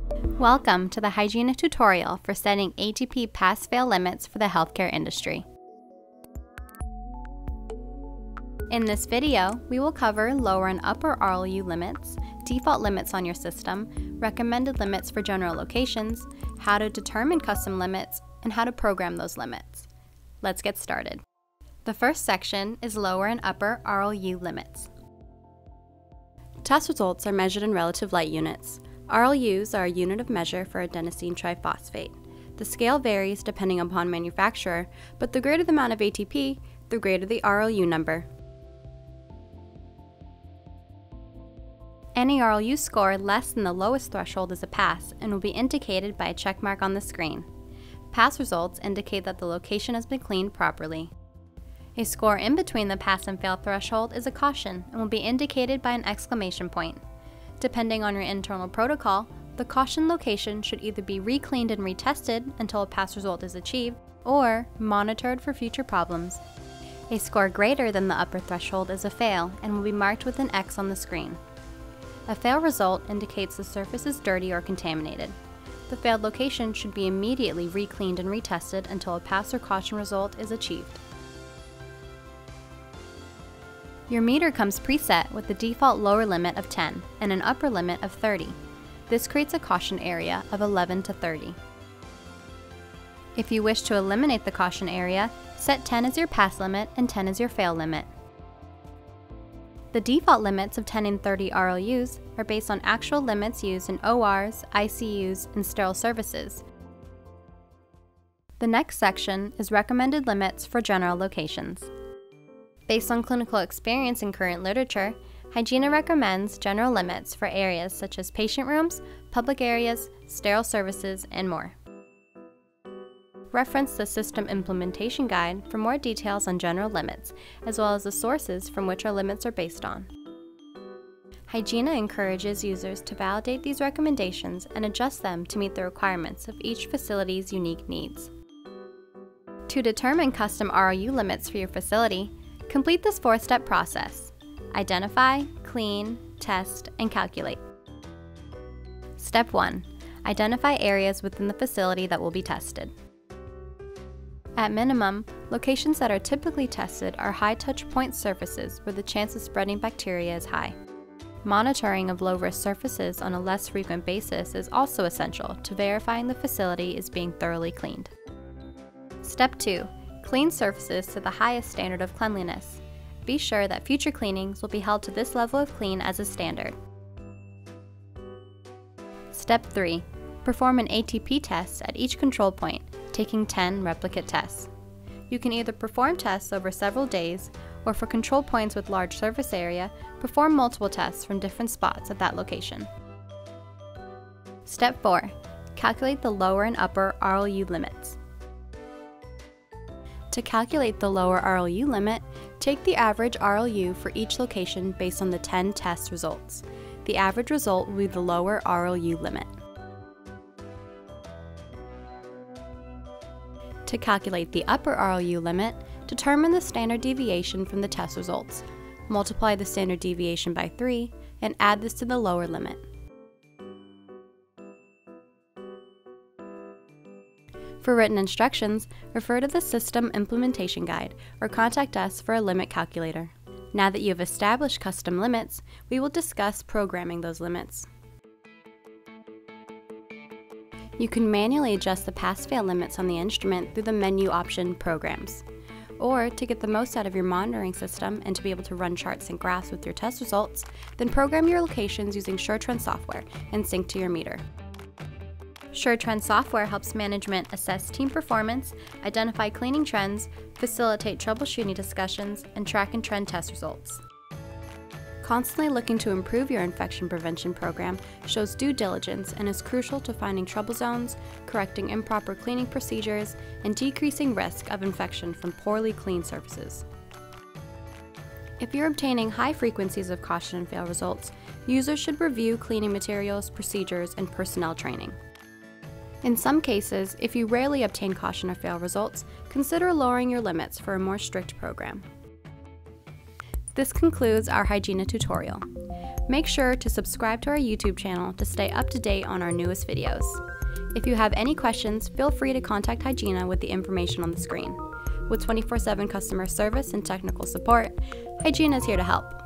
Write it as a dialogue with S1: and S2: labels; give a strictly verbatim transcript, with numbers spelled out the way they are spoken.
S1: Welcome to the Hygiena tutorial for setting A T P pass-fail limits for the healthcare industry. In this video, we will cover lower and upper R L U limits, default limits on your system, recommended limits for general locations, how to determine custom limits, and how to program those limits. Let's get started. The first section is lower and upper R L U limits. Test results are measured in relative light units. R L Us are a unit of measure for adenosine triphosphate. The scale varies depending upon manufacturer, but the greater the amount of A T P, the greater the R L U number. Any R L U score less than the lowest threshold is a pass and will be indicated by a check mark on the screen. Pass results indicate that the location has been cleaned properly. A score in between the pass and fail threshold is a caution and will be indicated by an exclamation point. Depending on your internal protocol, the caution location should either be re-cleaned and retested until a pass result is achieved, or monitored for future problems. A score greater than the upper threshold is a fail and will be marked with an X on the screen. A fail result indicates the surface is dirty or contaminated. The failed location should be immediately re-cleaned and retested until a pass or caution result is achieved. Your meter comes preset with the default lower limit of ten and an upper limit of thirty. This creates a caution area of eleven to thirty. If you wish to eliminate the caution area, set ten as your pass limit and ten as your fail limit. The default limits of ten and thirty R L Us are based on actual limits used in O Rs, I C Us, and sterile services. The next section is recommended limits for general locations. Based on clinical experience and current literature, Hygiena recommends general limits for areas such as patient rooms, public areas, sterile services, and more. Reference the System Implementation Guide for more details on general limits, as well as the sources from which our limits are based on. Hygiena encourages users to validate these recommendations and adjust them to meet the requirements of each facility's unique needs. To determine custom R L U limits for your facility, complete this four-step process. Identify, clean, test, and calculate. Step one. Identify areas within the facility that will be tested. At minimum, locations that are typically tested are high-touch point surfaces where the chance of spreading bacteria is high. Monitoring of low-risk surfaces on a less frequent basis is also essential to verifying the facility is being thoroughly cleaned. Step two. Clean surfaces to the highest standard of cleanliness. Be sure that future cleanings will be held to this level of clean as a standard. Step three. Perform an A T P test at each control point, taking ten replicate tests. You can either perform tests over several days, or for control points with large surface area, perform multiple tests from different spots at that location. Step four. Calculate the lower and upper R L U limits. To calculate the lower R L U limit, take the average R L U for each location based on the ten test results. The average result will be the lower R L U limit. To calculate the upper R L U limit, determine the standard deviation from the test results. Multiply the standard deviation by three and add this to the lower limit. For written instructions, refer to the System Implementation Guide or contact us for a limit calculator. Now that you have established custom limits, we will discuss programming those limits. You can manually adjust the pass-fail limits on the instrument through the menu option Programs. Or, to get the most out of your monitoring system and to be able to run charts and graphs with your test results, then program your locations using SureTrend software and sync to your meter. SureTrend software helps management assess team performance, identify cleaning trends, facilitate troubleshooting discussions, and track and trend test results. Constantly looking to improve your infection prevention program shows due diligence and is crucial to finding trouble zones, correcting improper cleaning procedures, and decreasing risk of infection from poorly cleaned surfaces. If you're obtaining high frequencies of caution and fail results, users should review cleaning materials, procedures, and personnel training. In some cases, if you rarely obtain caution or fail results, consider lowering your limits for a more strict program. This concludes our Hygiena tutorial. Make sure to subscribe to our YouTube channel to stay up to date on our newest videos. If you have any questions, feel free to contact Hygiena with the information on the screen. With twenty-four seven customer service and technical support, Hygiena is here to help.